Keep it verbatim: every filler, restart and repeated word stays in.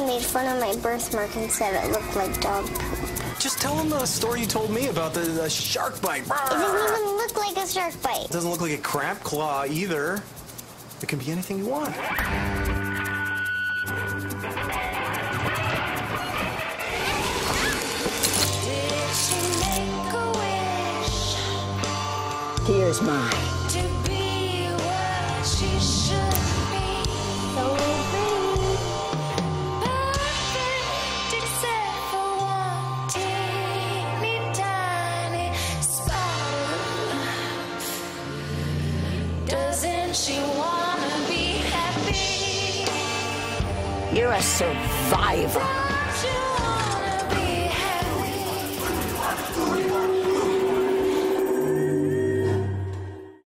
made fun of my birthmark and said it looked like dog poop. Just tell them the story you told me about the, the shark bite. It doesn't even look like a shark bite. It doesn't look like a crab claw either. It can be anything you want. Here's mine. To be what she should be. So pretty. Perfect except for one teeny tiny spot. Doesn't she wanna be happy? You're a survivor.